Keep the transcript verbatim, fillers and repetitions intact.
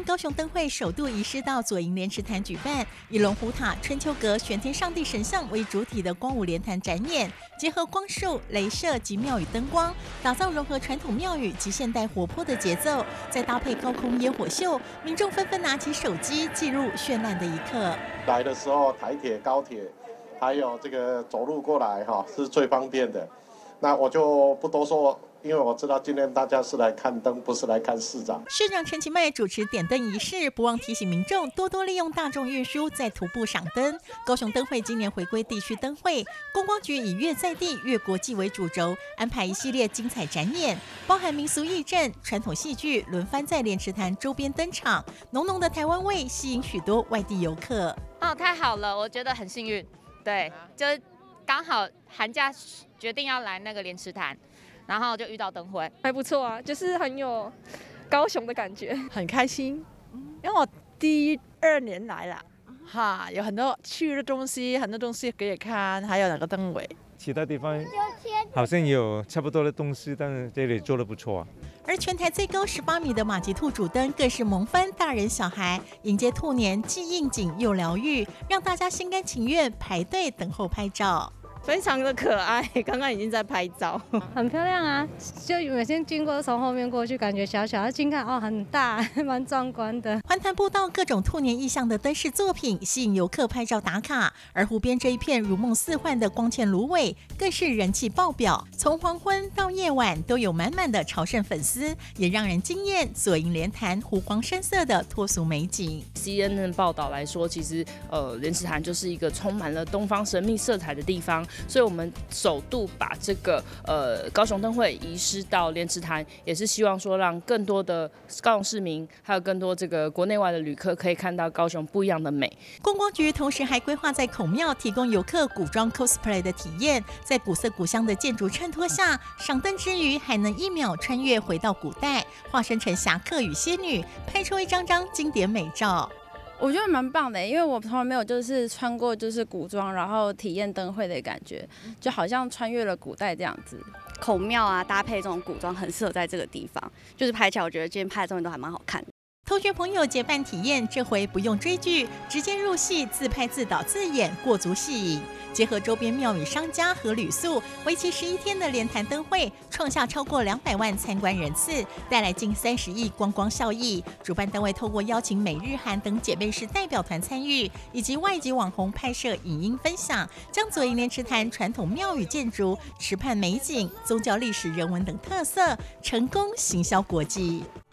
年高雄灯会首度移师到左营莲池潭举办，以龙虎塔、春秋阁、玄天上帝神像为主体的光武莲潭展演，结合光束、雷射及庙宇灯光，打造融合传统庙宇及现代活泼的节奏，再搭配高空烟火秀，民众纷纷拿起手机记录绚烂的一刻。 来的时候，台铁、高铁，还有这个走路过来哈，是最方便的。那我就不多说。因为我知道今天大家是来看灯，不是来看市长。 市长陈其迈主持点灯仪式，不忘提醒民众多多利用大众运输，再徒步赏灯。高雄灯会今年回归地区灯会，观光局以越在地、越国际为主轴，安排一系列精彩展演，包含民俗艺阵、传统戏剧，轮番在莲池潭周边登场，浓浓的台湾味吸引许多外地游客。 哦，太好了，我觉得很幸运，对，就是刚好寒假决定要来那个莲池潭。然后就遇到灯会， 还不错啊，就是很有高雄的感觉， 很开心。因为我第二年来了，哈，有很多去的东西，很多东西可以看，还有那个灯会。 其他地方好像也有差不多的东西，但是这里做得不错啊。 而全台最高十八米的马吉兔主灯更是萌翻大人小孩，迎接兔年既应景又疗愈，让大家心甘情愿排队等候拍照。 非常的可爱，刚刚已经在拍照， 很漂亮啊！就每天经过从后面过去，感觉小小的，近看哦很大，蛮壮观的。 环潭步道各种兔年意象的灯饰作品吸引游客拍照打卡，而湖边这一片如梦似幻的光前芦苇更是人气爆表，从黄昏到夜晚都有满满的朝圣粉丝，也让人惊艳左营莲潭湖光山色的脱俗美景。 C N N 报道来说，其实呃莲池潭就是一个充满了东方神秘色彩的地方。所以，我们首度把这个呃高雄灯会移师到莲池潭，也是希望说让更多的高雄市民，还有更多这个国内外的旅客，可以看到高雄不一样的美。 观光局同时还规划在孔庙提供游客古装 cosplay 的体验，在古色古香的建筑衬托下，赏灯之余还能一秒穿越回到古代，化身成侠客与仙女，拍出一张张经典美照。 我觉得蛮棒的，因为我从来没有就是穿过就是古装，然后体验灯会的感觉，就好像穿越了古代这样子。 孔庙啊，搭配这种古装很适合在这个地方，就是拍起来我觉得今天拍的东西都还蛮好看的。 同学朋友结伴体验，这回不用追剧，直接入戏，自拍自导自演，过足戏瘾。结合周边庙宇商家和旅宿，为期十一天的莲潭灯会创下超过两百万参观人次，带来近三十亿观光效益。主办单位透过邀请美日韩等姐妹市代表团参与，以及外籍网红拍摄影音分享，将左营莲池潭传统庙宇建筑、池畔美景、宗教历史人文等特色成功行销国际。